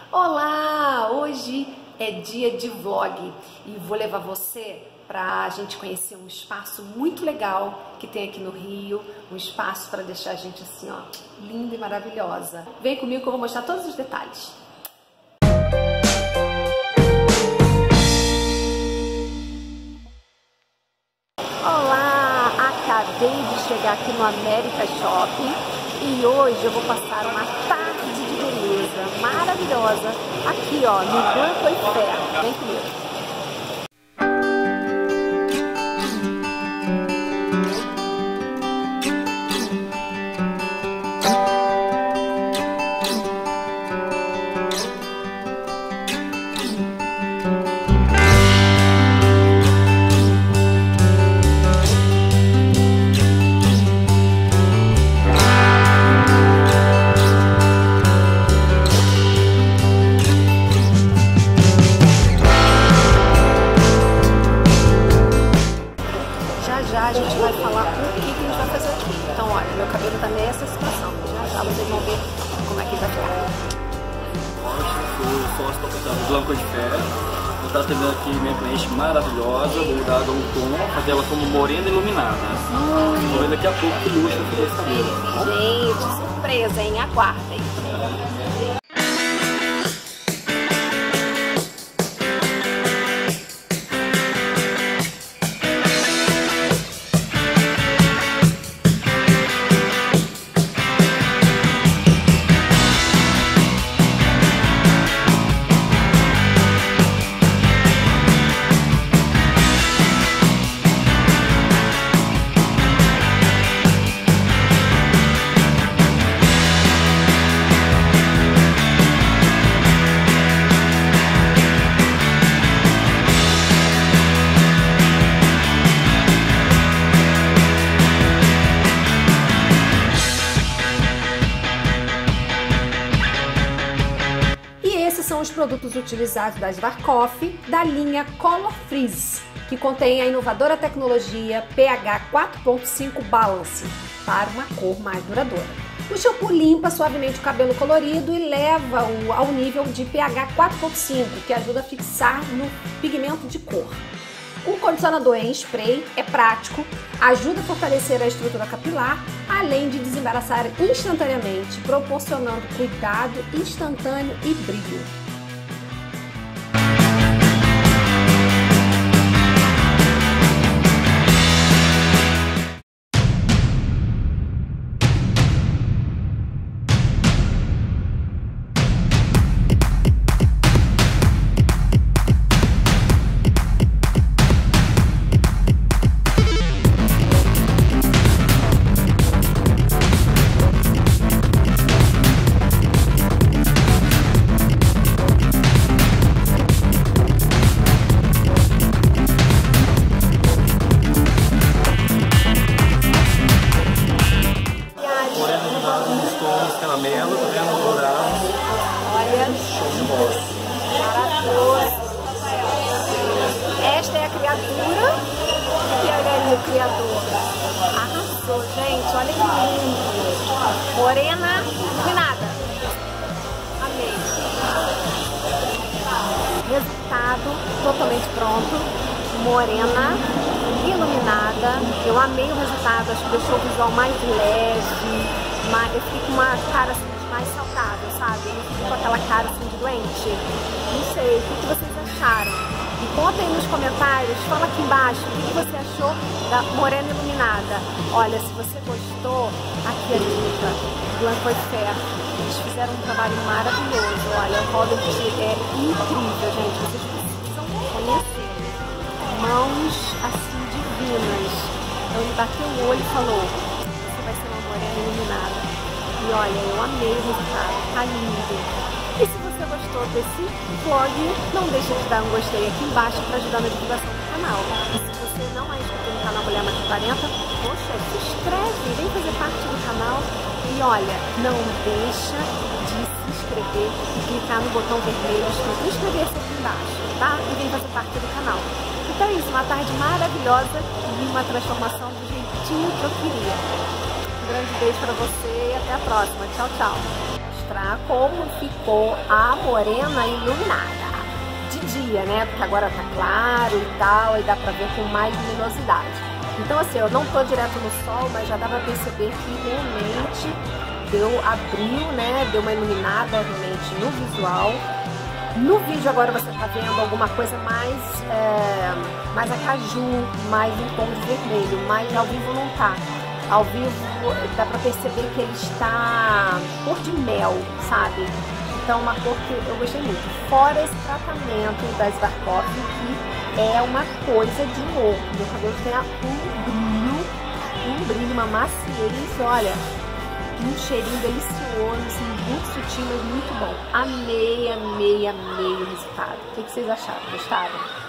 Olá! Hoje é dia de vlog e vou levar você para a gente conhecer um espaço muito legal que tem aqui no Rio, um espaço para deixar a gente assim, ó, linda e maravilhosa. Vem comigo que eu vou mostrar todos os detalhes. Olá! Acabei de chegar aqui no América Shopping e hoje eu vou passar uma tarde de beleza maravilhosa aqui, ó, no Banco Eiffel. Vem comigo. Já a gente vai falar o que a gente vai fazer aqui. Então, olha, meu cabelo tá nessa situação. Já vocês vão ver como é que vai ficar. Eu sou sócio proprietário do Banco Eiffel. Vou estar atendendo aqui minha cliente maravilhosa. Vou dar um tom, fazer ela como morena iluminada. Vou ver daqui a pouco que luxo eu esse cabelo. Gente, surpresa, hein? Aguardem. São os produtos utilizados da Schwarzkopf da linha Color Freeze, que contém a inovadora tecnologia pH 4.5 Balance para uma cor mais duradoura. O shampoo limpa suavemente o cabelo colorido e leva-o ao nível de pH 4.5, que ajuda a fixar no pigmento de cor. O condicionador em spray é prático, ajuda a fortalecer a estrutura capilar, além de desembaraçar instantaneamente, proporcionando cuidado instantâneo e brilho. Caramelo, tá vendo? Dourado. Olha, show de bola. Maravilhoso. Esta é a criatura e olha ali o criador. Arrasou, gente. Olha que lindo. Morena iluminada. Amei. Resultado totalmente pronto. Morena iluminada. Eu amei o resultado. Acho que deixou o visual mais leve. Eu fiquei com uma cara assim, mais saudável, sabe? Eu não fiquei com aquela cara assim de doente. Não sei, o que vocês acharam? E contem nos comentários, fala aqui embaixo o que você achou da morena iluminada. Olha, se você gostou, aqui a dica do Banco Eiffel. Eles fizeram um trabalho maravilhoso. Olha, o Robert é incrível, gente. Vocês precisam conhecer. Mãos assim divinas. Então ele bateu o olho e falou: vai ser uma morena iluminada. E olha, eu amei o resultado, tá lindo. E se você gostou desse vlog, não deixe de dar um gostei aqui embaixo para ajudar na divulgação do canal. E se você não é inscrito no canal Mulher Mais de 40, poxa, se inscreve, vem fazer parte do canal. E olha, não deixa de se inscrever e clicar no botão vermelho escrito inscrever-se aqui embaixo, tá? E vem fazer parte do canal. Então é isso, uma tarde maravilhosa e uma transformação do jeitinho que eu queria. Um grande beijo pra você e até a próxima. Tchau, tchau. mostrar como ficou a morena iluminada. De dia, né? Porque agora tá claro e tal, e dá pra ver com mais luminosidade. Então assim, eu não tô direto no sol, mas já dá pra perceber que realmente abriu, né? Deu uma iluminada realmente no visual. No vídeo agora você tá vendo alguma coisa mais acaju, mais em tom de vermelho, mas ao vivo não tá. Ao vivo dá pra perceber que ele está cor de mel, sabe? Então uma cor que eu gostei muito. Fora esse tratamento da Svarkov, que é uma coisa de louco. Meu cabelo tem um brilho, uma maciez, olha, um cheirinho delicioso, assim, muito sutil, mas muito bom. Amei, amei, amei o resultado. O que vocês acharam? Gostaram?